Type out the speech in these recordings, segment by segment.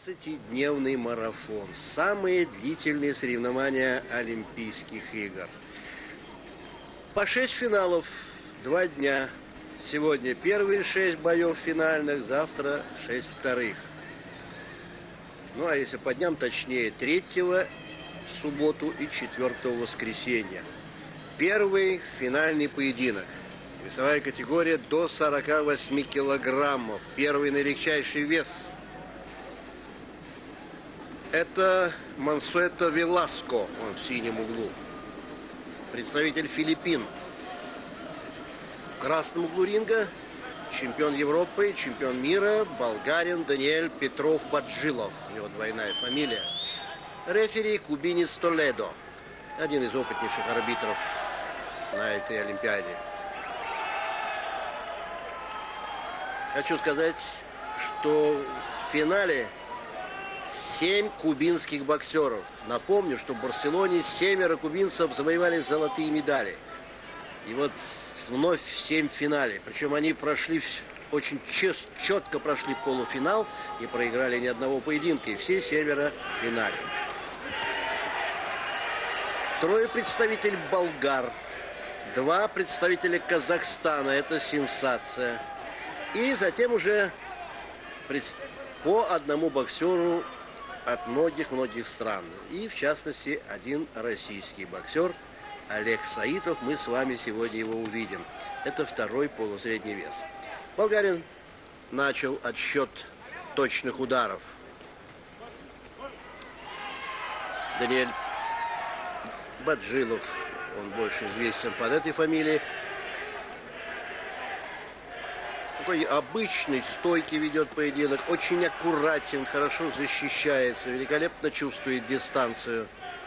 12-дневный марафон. Самые длительные соревнования Олимпийских игр. По 6 финалов, 2 дня. Сегодня первые 6 боев финальных, завтра 6 вторых. Ну а если по дням точнее, 3-го в субботу и 4-го в воскресенье. Первый финальный поединок. Весовая категория до 48 килограммов. Первый наилегчайший вес. Это Мансуэто Веласко, он в синем углу. Представитель Филиппин. В красном углу ринга чемпион Европы, чемпион мира, болгарин Даниэль Петров-Баджилов. У него двойная фамилия. Рефери кубинец Толедо. Один из опытнейших арбитров на этой Олимпиаде. Хочу сказать, что в финале 7 кубинских боксеров. Напомню, что в Барселоне 7 кубинцев завоевали золотые медали. И вот вновь 7 в финале. Причем они прошли, очень четко прошли полуфинал и проиграли ни одного поединка. И все 7 в финале. 3 представителей болгар. 2 представителя Казахстана. Это сенсация. И затем уже по одному боксеру от многих-многих стран. И, в частности, один российский боксер Олег Саитов. Мы с вами сегодня его увидим. Это 2-й полусредний вес. Болгарин начал отсчет точных ударов. Даниэль Баджилов, он больше известен под этой фамилией. Такой обычный, стойкий ведет поединок, очень аккуратен, хорошо защищается, великолепно чувствует дистанцию.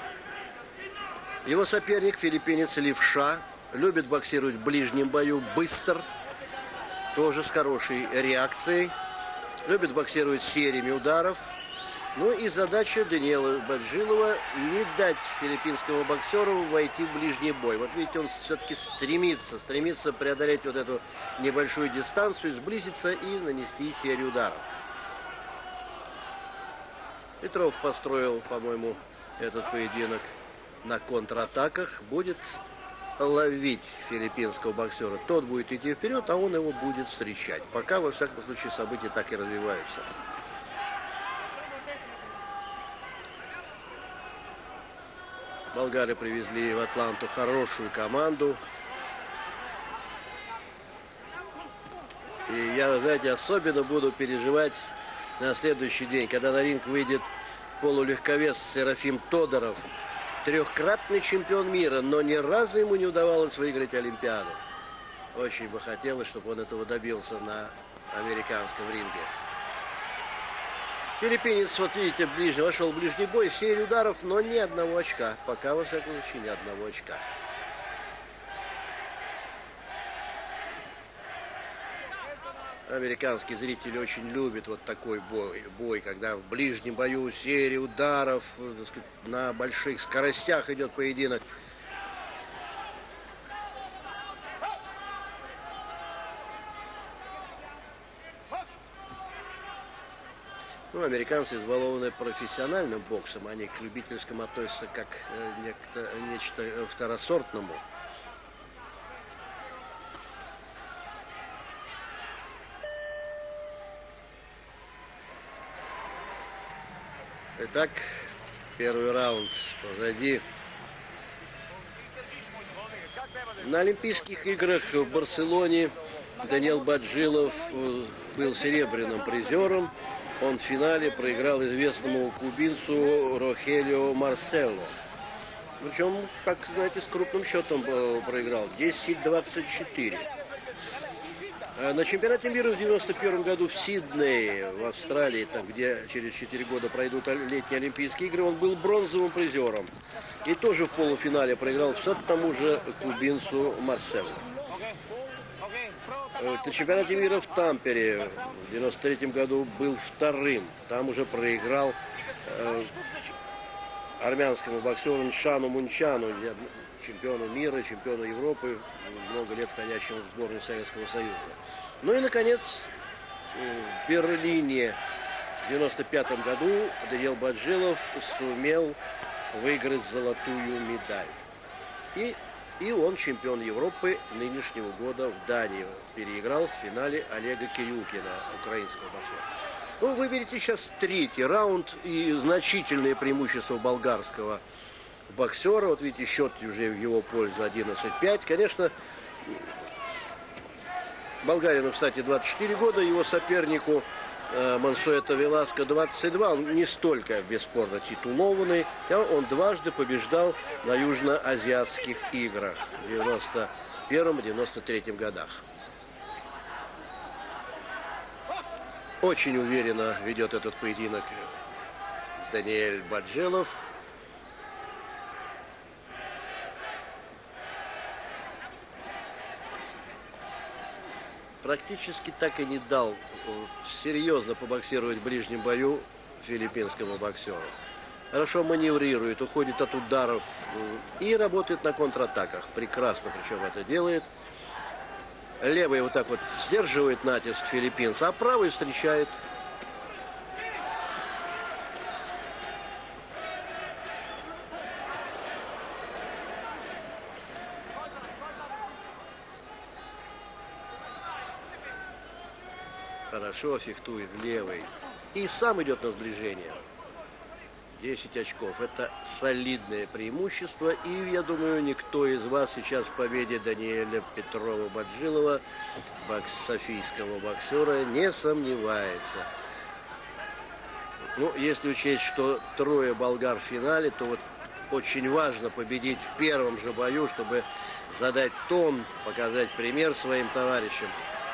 Его соперник, филиппинец Левша, любит боксировать в ближнем бою, быстр, тоже с хорошей реакцией, любит боксировать сериями ударов. Ну и задача Даниэла Баджилова не дать филиппинскому боксеру войти в ближний бой. Вот видите, он все-таки стремится преодолеть вот эту небольшую дистанцию, сблизиться и нанести серию ударов. Петров построил, по-моему, этот поединок на контратаках. Будет ловить филиппинского боксера. Тот будет идти вперед, а он его будет встречать. Пока, во всяком случае, события так и развиваются. Болгары привезли в Атланту хорошую команду. И я, знаете, особенно буду переживать на следующий день, когда на ринг выйдет полулегковес Серафим Тодоров. 3-кратный чемпион мира, но ни разу ему не удавалось выиграть Олимпиаду. Очень бы хотелось, чтобы он этого добился на американском ринге. Филиппинец, вот видите, вошел в ближний бой, серию ударов, но ни одного очка. Пока, во всяком случае, ни одного очка. Американские зрители очень любят вот такой бой, когда в ближнем бою серия ударов, так сказать, на больших скоростях идет поединок. Ну, американцы избалованы профессиональным боксом, они к любительскому относятся как нечто второсортному. Итак, первый раунд позади. На Олимпийских играх в Барселоне Даниэль Баджилов был серебряным призером. Он в финале проиграл известному кубинцу Рохелио Марсело. Причем, как знаете, с крупным счетом проиграл. 10-24. На чемпионате мира в 91 году в Сиднее, в Австралии, там, где через 4 года пройдут летние Олимпийские игры, он был бронзовым призером. И тоже в полуфинале проиграл все тому же кубинцу Марсело. На чемпионате мира в Тампере в 93 году был 2-м. Там уже проиграл армянскому боксеру Ншану Мунчану, чемпиону мира, чемпиону Европы, много лет входящему в сборную Советского Союза. Ну и, наконец, в Берлине В 1995 году Даниил Баджилов сумел выиграть золотую медаль. И он чемпион Европы нынешнего года в Дании. Переиграл в финале Олега Кирюлкина, украинского боксера. Ну, вы видите сейчас третий раунд и значительное преимущество болгарского боксера. Вот видите, счет уже в его пользу 11-5. Конечно, болгарину, кстати, 24 года, его сопернику Мансуэто Веласко 22. Он не столько бесспорно титулованный, хотя он дважды побеждал на южноазиатских играх в 91-93 годах. Очень уверенно ведет этот поединок Даниэль Баджилов. Практически так и не дал серьезно побоксировать в ближнем бою филиппинскому боксеру. Хорошо маневрирует, уходит от ударов и работает на контратаках. Прекрасно причем это делает. Левый вот так вот сдерживает натиск филиппинца, а правый встречает. Хорошо фехтует левый. И сам идет на сближение. 10 очков. Это солидное преимущество. И я думаю, никто из вас сейчас в победе Даниэля Петрова Баджилова, софийского боксера, не сомневается. Ну, если учесть, что трое болгар в финале, то вот очень важно победить в первом же бою, чтобы задать тон, показать пример своим товарищам.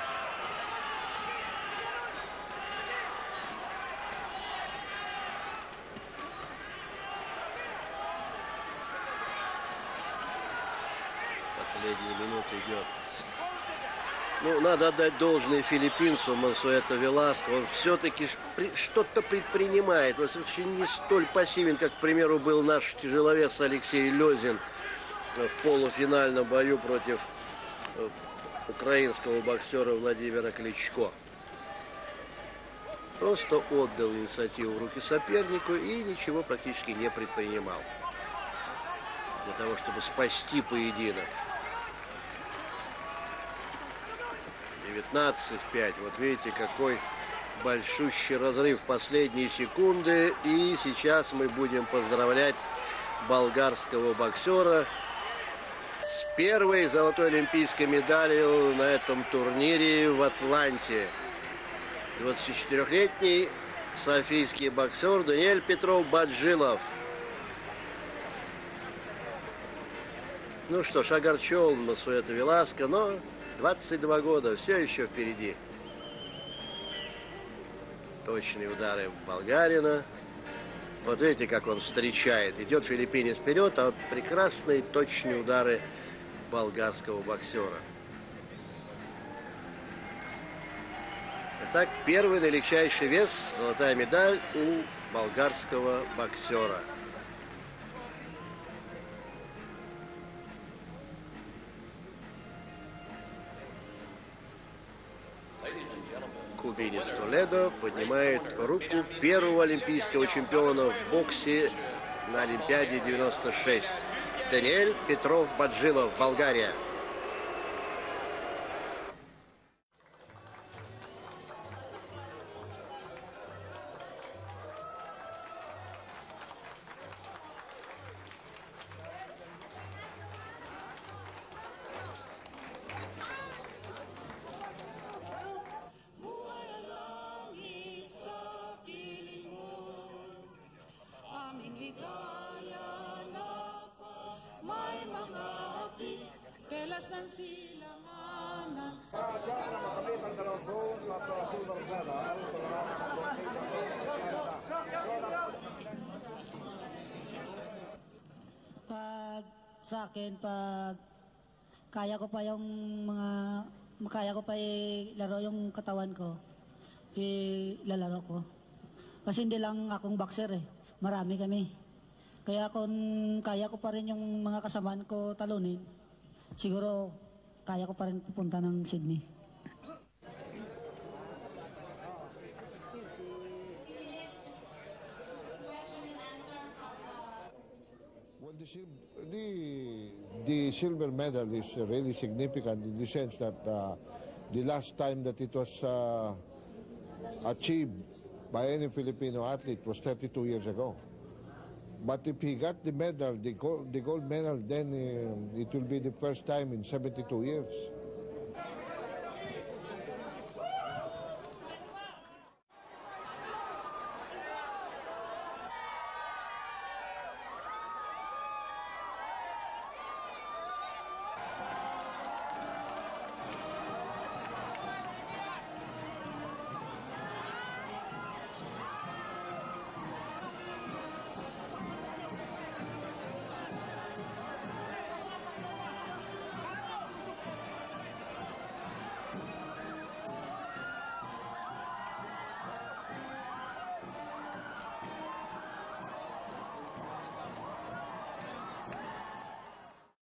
Последние минуты идет. Ну, надо отдать должное филиппинцу Мансуэто Веласко. Он все-таки что-то предпринимает. Он очень не столь пассивен, как, к примеру, был наш тяжеловес Алексей Лёзин в полуфинальном бою против украинского боксера Владимира Кличко. Просто отдал инициативу в руки сопернику и ничего практически не предпринимал для того, чтобы спасти поединок. 19-5. Вот видите, какой большущий разрыв в последние секунды. И сейчас мы будем поздравлять болгарского боксера с первой золотой олимпийской медалью на этом турнире в Атланте. 24-летний софийский боксер Даниэль Петров Баджилов. Ну что ж, огорчен Мансуэто Веласко, но 22 года, все еще впереди. Точные удары болгарина. Вот видите, как он встречает. Идет филиппинец вперед, а вот прекрасные точные удары болгарского боксера. Итак, первый наилегчайший вес, золотая медаль у болгарского боксера. Кубинец Толедо поднимает руку первого олимпийского чемпиона в боксе на Олимпиаде 96. Даниэль Петров Баджилов, Болгария. Pelastan silanganan. Pag sa akin, pag kaya ko pa yung kaya ko pa ilaro yung katawan ko, ilalaro ko. Kasi hindi lang akong boxer eh, marami kami. Kaya kung kaya ko pa rin yung mga kasamaan ko talunin, siguro kaya ko pa rin pupunta ng Sydney. the silver medal is really significant in the sense that the last time that it was achieved by any Filipino athlete was 32 years ago. But if he got the medal, the gold medal, then it will be the first time in 72 years.